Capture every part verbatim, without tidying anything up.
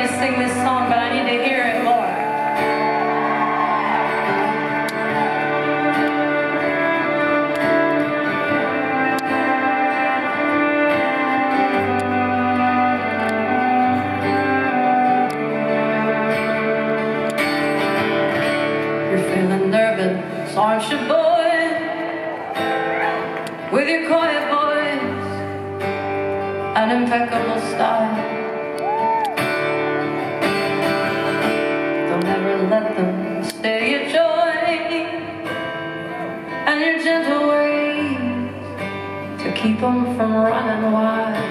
Sing this song, but I need to hear it more. You're feeling nervous, aren't you, boy? With your quiet voice and impeccable style. Let them steal your joy and your gentle ways to keep them from running wild.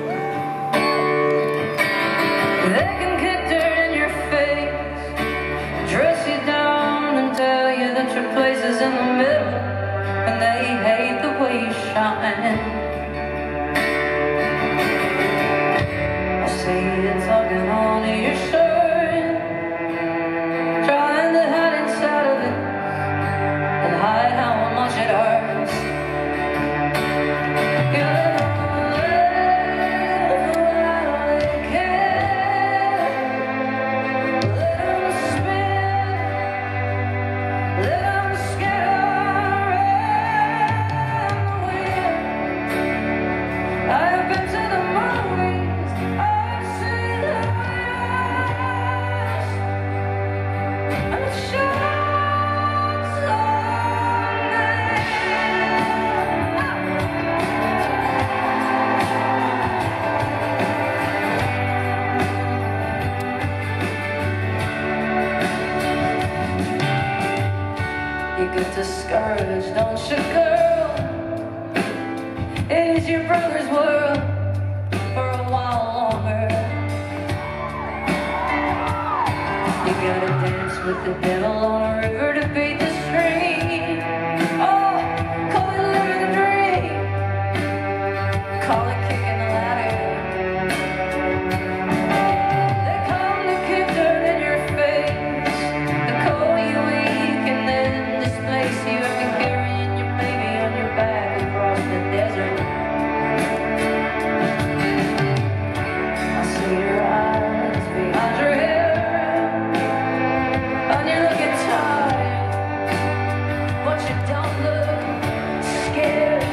They can kick dirt in your face, dress you down and tell you that your place is in the middle, and they hate the way you shine. I see you tugging onto your shirt, you get discouraged, don't you, girl? It is your brother's world for a while longer. You gotta dance with the devil on a river to beat the stream. Oh, call it living the dream, call it kicking the ladder. They come to kick dirt in your face, they call you weak, and then displace you after carrying your baby on your back across the desert. I see your eyes behind your hair, and you're looking tired, but you don't look scared.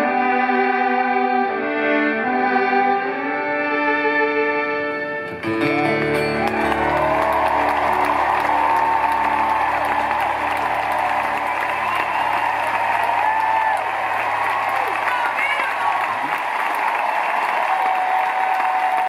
Thank you.